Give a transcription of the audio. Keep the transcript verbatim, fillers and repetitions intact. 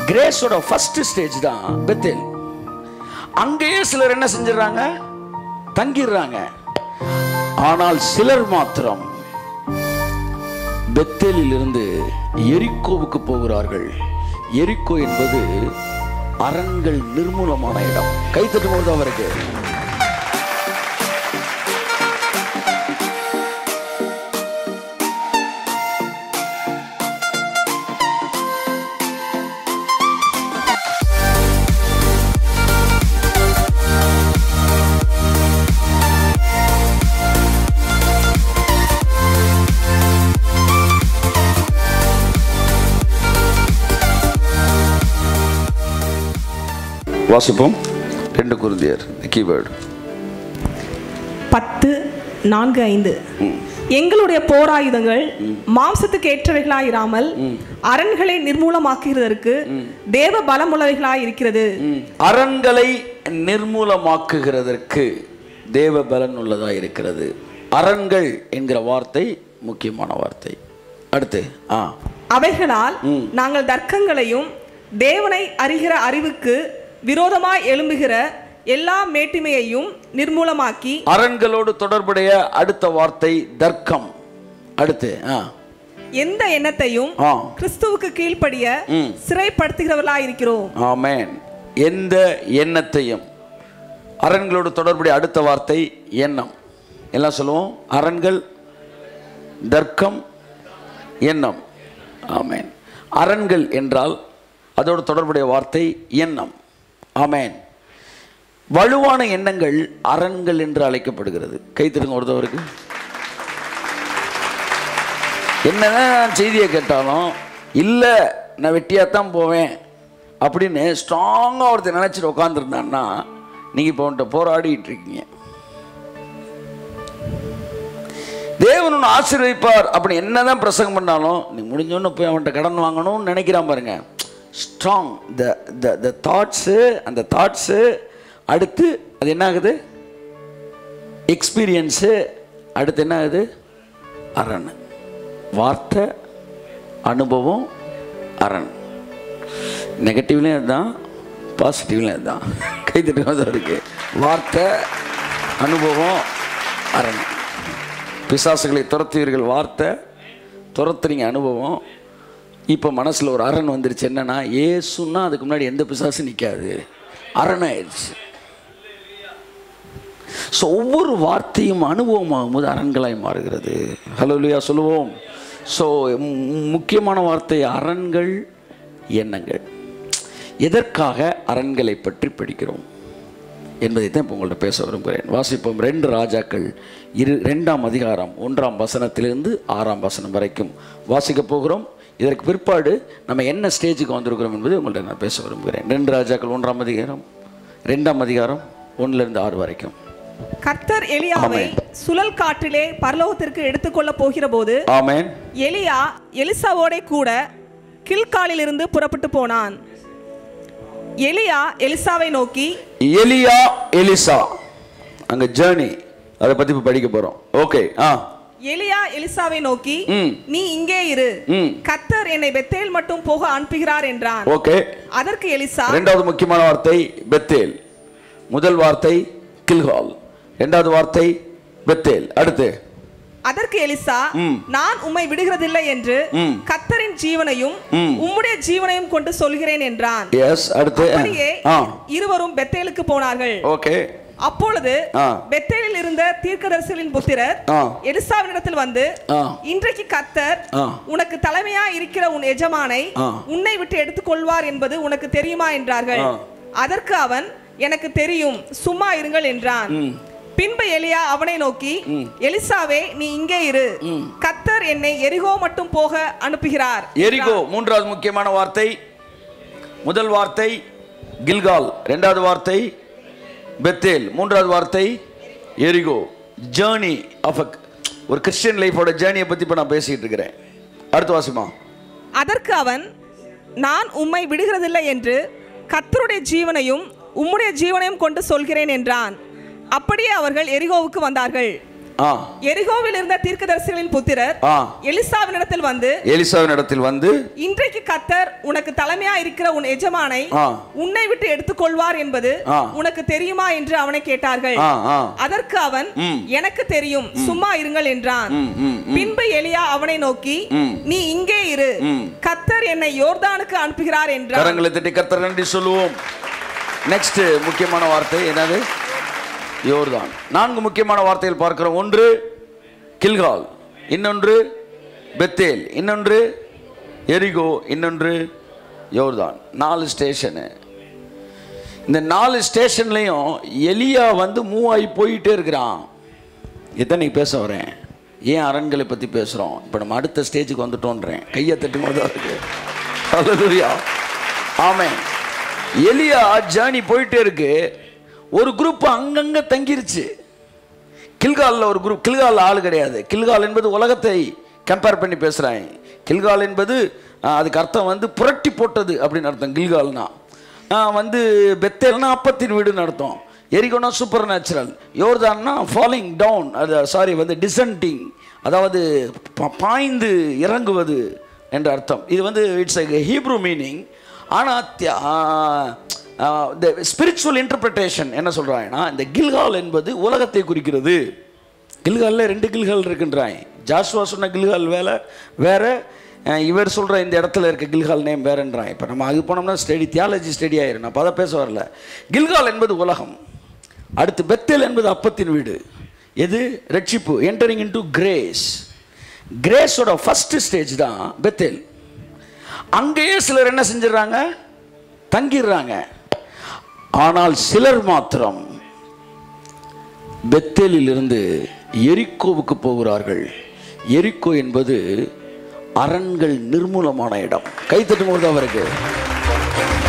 கிரேஸோட first stage தான் Bethel. அங்கேயே சிலர் என்ன செஞ்சிடறாங்க, தங்கிடுறாங்க. ஆனால் சிலர் மாத்திரம் பெத்தேலில் இருந்து எரிக்கோவுக்கு போகிறார்கள். எரிக்கோ என்பது அரண்கள் நிர்மூலமான இடம். கைத்தட்டும் போது அவருக்கு வாசிப்போம். ரெண்டு கொரிந்தியர் கீவேர்டு பத்து நான்கு ஐந்து. எங்களுடைய போராயுதங்கள் மாம்சத்துக்கு ஏற்றவைகளாயிராமல் அரண்களை நிர்மூலமாக்குகிறதற்கு தேவ பலமுள்ளவைகளாய் இருக்கிறது. அரண்களை நிர்மூலமாக்குகிறதற்கு தேவ பலன் உள்ளதா இருக்கிறது. அரண்கள் என்கிற வார்த்தை முக்கியமான வார்த்தை. அடுத்து ஆ அவைகளால் நாங்கள் தர்க்கங்களையும் தேவனை அறிகிற அறிவுக்கு விரோதமாய் எழும்புகிற எல்லா மேட்டிமையையும் நிர்மூலமாக்கி. அரண்களோடு தொடர்புடைய அடுத்த வார்த்தை தர்க்கம். அடுத்து எந்த எண்ணத்தையும் கிறிஸ்துவுக்கு கீழ்ப்படிய சிறைப்படுத்துகிறவர்களாய் இருக்கிறோம். ஆமென். எந்த எண்ணத்தையும். அரண்களோடு தொடர்புடைய அடுத்த வார்த்தை எண்ணம். எல்லாம் சொல்லுவோம். அரண்கள், தர்க்கம், எண்ணம். ஆமென். அரண்கள் என்றால் அதோடு தொடர்புடைய வார்த்தை எண்ணம். ஆமென். வலுவான எண்ணங்கள் அரண்கள் என்று அழைக்கப்படுகிறது. கைத்தருங்க ஒருத்தவருக்கு. என்னதான் செய்தியை கேட்டாலும் இல்லை நான் வெட்டியாத்தான் போவேன் அப்படின்னு ஸ்ட்ராங்காக ஒருத்தர் நினைச்சிட்டு உட்காந்துருந்தான்னா நீங்கள் இப்போ அவன்கிட்ட போராடிட்டு இருக்கீங்க. தேவன் ஒன்று ஆசீர்வதிப்பார் அப்படி என்னதான் பிரசங்கம் பண்ணாலும் நீ முடிஞ்சோன்னு போய் அவன்கிட்ட கடன் வாங்கணும்னு நினைக்கிறான் பாருங்க. Strong the the the thoughts, அந்த தாட்ஸு அடுத்து அது என்ன ஆகுது, எக்ஸ்பீரியன்ஸு, அடுத்து என்ன ஆகுது, அரண். வார்த்தை, அனுபவம், அரண். நெகட்டிவ்லேயும் அதுதான், பாசிட்டிவ்லேயும் அதுதான். கைத்தட்டு இருக்கு. வார்த்தை, அனுபவம், அரண். பிசாசுகளை துரத்துவீர்கள், வார்த்தை துரத்துறீங்க, அனுபவம். இப்போ மனசில் ஒரு அரண் வந்துருச்சு. என்னன்னா ஏசுன்னா அதுக்கு முன்னாடி எந்த பிசாசும் நிற்காது, அரண் ஆயிடுச்சு. ஸோ ஒவ்வொரு வார்த்தையும் அனுபவமாகும் போது அரண்களாய் மாறுகிறது. ஹல்லேலூயா சொல்லுவோம். ஸோ முக்கியமான வார்த்தை அரண்கள், எண்ணங்கள். எதற்காக அரண்களை பற்றி படிக்கிறோம் என்பதை தான் இப்போ உங்கள்கிட்ட பேச விரும்புகிறேன். வாசிப்போம். ரெண்டு ராஜாக்கள் இரு ரெண்டாம் அதிகாரம் ஒன்றாம் வசனத்திலிருந்து ஆறாம் வசனம் வரைக்கும் வாசிக்க போகிறோம். இதற்கு பிற்பாடு நம்ம என்ன ஸ்டேஜுக்கு வந்திருக்கிறோம் என்பதை உங்கள்கிட்ட நான் பேச விரும்புகிறேன். ரெண்டு ராஜாக்கள் ஒன்றாம் அதிகாரம் ரெண்டாம் அதிகாரம் ஒன்றிலிருந்து ஆறு வரைக்கும். கர்த்தர் எலியாவை சுழல் காற்றிலே பரலோகத்திற்கு எடுத்துக்கொள்ள போகிற போது ஆமென், எலியா எலிசாவோட கூட கில்காலில் இருந்து புறப்பட்டு போனான். எலியா எலிசாவை நோக்கி, எலியா எலிசா அங்க ஜர்னி, அதை பத்தி படிக்க போறோம். ஓகே. ஆ எலியா எலிசாவை நோக்கி, நீ இங்கே இரு, கர்த்தர் என்னை பெத்தேல் மட்டும் போக அனுப்புகிறார் என்றான். ஓகே. அதற்கு எலிசா, இரண்டாவது முக்கியமான வார்த்தை பெத்தேல். முதல் வார்த்தை கில்கால், இரண்டாவது வார்த்தை பெத்தேல். அடுத்து அதற்கு எலிசா, நான் உம்மை விடுகிறதில்லை என்று கர்த்தரின் ஜீவனையும் உம்முடைய ஜீவனையும் கொண்டு சொல்கிறேன் என்றான். எஸ். அடுத்து அப்படியே இருவரும் பெத்தேலுக்கு போனார்கள். ஓகே. அப்பொழுது பெத்தேலில் இருந்த தீர்க்கதரிசிகளின் புத்திரர் எலிசாவினிடத்தில் வந்து, இன்றைக்கு கர்த்தர் உனக்கு தலைமையா இருக்கிற உன் எஜமானை உன்னை விட்டு எடுத்துக்கொள்வார் என்பது உனக்கு தெரியுமா என்றார்கள். அதற்கு அவன், எனக்கு தெரியும், சும்மா இருங்கள் என்றான். பின்பு எலியா அவனை நோக்கி, எலிசாவே நீ இங்கே இரு, கர்த்தர் என்னை எரிகோ மட்டும் போக அனுப்புகிறார். எரிகோ மூன்றாவது முக்கியமான வார்த்தை. முதல் வார்த்தை கில்கால், இரண்டாவது வார்த்தை பெத்தேல், மூன்றாவது வார்த்தை எரிகோ. ஜேர்னி ஆஃப் ஒரு கிறிஸ்டியன் லைஃபோட ஜேர்னியை பற்றி இப்போ நான் பேசிட்டு இருக்கிறேன். அடுத்து வாசிமா. அதற்கு அவன், நான் உம்மை விடுகிறதில்லை என்று கர்த்தருடைய ஜீவனையும் உம்முடைய ஜீவனையும் கொண்டு சொல்கிறேன் என்றான். அப்படியே அவர்கள் எரிகோவுக்கு வந்தார்கள். எரிகோவில் இருந்த தீர்க்கதரிசிகளின் புத்திரர் எலிசாவினிடத்தில் வந்து எலிசாவினிடத்தில் வந்து இன்றைக்கு கர்த்தர் உனக்கு தலைமையா இருக்கிற உன் எஜமானை உன்னை விட்டு எடுத்துக்கொள்வார் என்பது உனக்கு தெரியுமா என்று அவனை கேட்டார்கள். அதற்கு அவன் எனக்கு தெரியும், சும்மா இருங்கள் என்றான். பின்பு எலியா அவனை நோக்கி நீ இங்கே இரு, கர்த்தர் என்னை யோர்தானுக்கு அனுப்புகிறார் என்றார். கரங்களை தட்டி கர்த்தர் நன்றி சொல்லுவோம். நெக்ஸ்ட் முக்கியமான வார்த்தை என்னது? யோர்தான். நான்கு முக்கியமான வார்த்தைகள் பார்க்கிறோம். ஒன்று கில்கால், இன்னொன்று பெத்தேல், இன்னொன்று எரிகோ, இன்னொன்று யோர்தான். நாலு ஸ்டேஷனு. இந்த நாலு ஸ்டேஷன்லையும் எலியா வந்து மூவ் ஆகி போயிட்டே இருக்கிறான். எத்தனை பேச வரேன்? ஏன் அரண்களை பற்றி பேசுகிறோம்? இப்போ நம்ம அடுத்த ஸ்டேஜுக்கு வந்துட்டோன்றேன். கையை தட்டும் போது இருக்கு. ஹல்லேலூயா, ஆமென். எலியா ஜர்னி போயிட்டே இருக்கு. ஒரு குரூப் அங்கங்கே தங்கிருச்சு. கில்காலில் ஒரு குரூப். கில்காலில் ஆள் கிடையாது. கில்கால் என்பது உலகத்தை கம்பேர் பண்ணி பேசுகிறாங்க. கில்கால் என்பது அதுக்கு அர்த்தம் வந்து புரட்டி போட்டது அப்படின்னு அர்த்தம். கில்கால்னா வந்து பெத்தேல்னா அப்பத்தின் வீடுன்னு அர்த்தம். எரிகோனா சூப்பர் நேச்சுரல். யோர்தான்னா ஃபாலிங் டவுன், அது சாரி வந்து டிசென்டிங், அதாவது பாய்ந்து இறங்குவது என்ற அர்த்தம். இது வந்து இட்ஸ் எ ஹீப்ரூ மீனிங். ஆனால் இந்த ஸ்பிரிச்சுவல் இன்டர்பிரிட்டேஷன் என்ன சொல்கிறாங்கன்னா, இந்த கில்கால் என்பது உலகத்தை குறிக்கிறது. கில்காலில் ரெண்டு கில்கால் இருக்குன்றாங்க. ஜாஸ்வா சொன்ன கில்கால் வேலை வேற, இவர் சொல்கிற இந்த இடத்துல இருக்க கில்கால் நேம் வேறன்றாங்க. இப்போ நம்ம அது போனோம்னா ஸ்டடி தியாலஜி ஸ்டடி ஆயிரும். நான் அதை பேச வரல. கில்கால் என்பது உலகம். அடுத்து பெத்தேல் என்பது அப்பத்தின் வீடு. எது? ரட்சிப்பு, என்டரிங் இன்டு கிரேஸ். கிரேஸோட ஃபர்ஸ்ட் ஸ்டேஜ் தான் பெத்தேல். அங்கேயே சிலர் என்ன செஞ்சிடறாங்க? தங்கிடுறாங்க. ஆனால் சிலர் மாத்திரம் பெத்தேலில் இருந்து எரிக்கோவுக்கு போகிறார்கள். எரிக்கோ என்பது அரண்கள் நிர்மூலமான இடம். கைத்தட்டும் போது அவருக்கு